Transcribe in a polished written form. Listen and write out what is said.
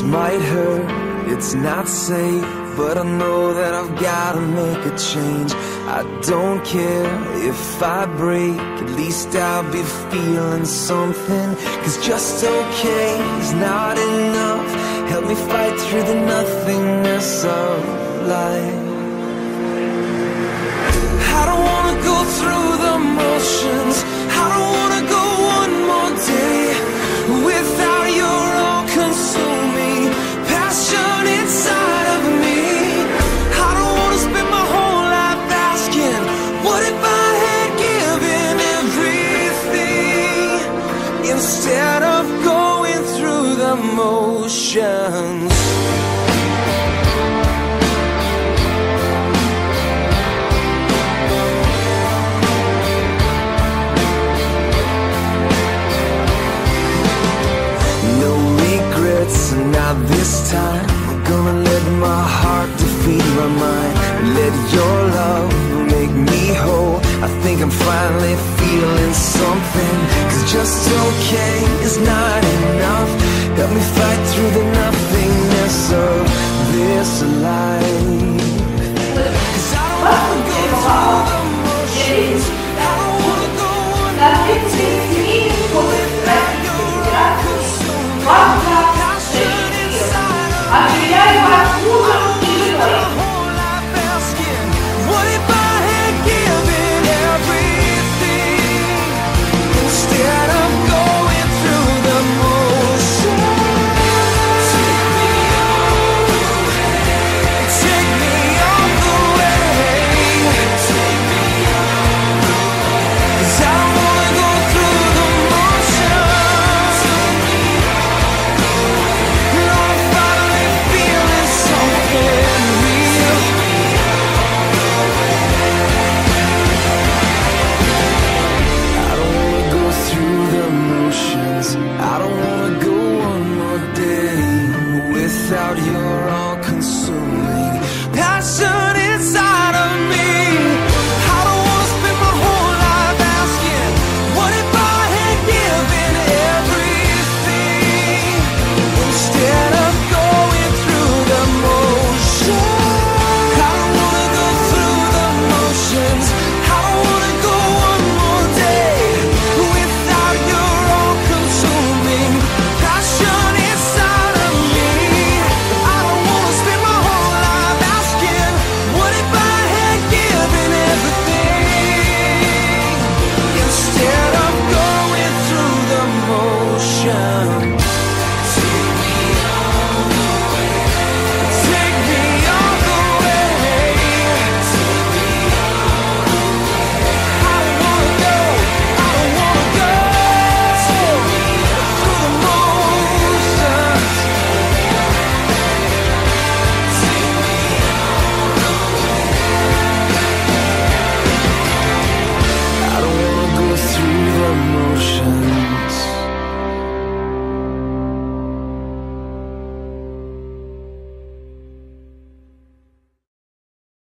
might hurt, it's not safe, but I know that I've gotta make a change. I don't care if I break, at least I'll be feeling something. Cause just okay is not enough. Help me fight through the nothingness of life. I don't wanna go through the motions. I don't wanna go one more day without your all-consuming passion inside of me. I don't wanna spend my whole life asking, what if I had given everything instead of going through the motions? Not this time, I'm gonna let my heart defeat my mind. Let your love make me whole. I think I'm finally feeling something. Cause just okay is not enough. Help me fight through the nothingness of this life. Cause I don't wanna go through the motions. I don't wanna go on without your all-consuming passion inside of me. I don't spend my whole life asking, what if I had given everything instead of going through the motions? Take me all the way. Take me all the way. Take me all the way. 'Cause I don't wanna go through the motions. Take me all the way. No, I'm finally feeling something real. I don't wanna go through the motions. I don't wanna go one more day without your all-consuming passion inside of me. I don't wanna spend my whole life asking, what if I had given everything instead of going through the motions? I don't wanna go through the motions. I don't wanna go one more day without your all-consuming passion inside of me. I don't wanna spend my whole life asking, what if I had given everything instead of going through the motions?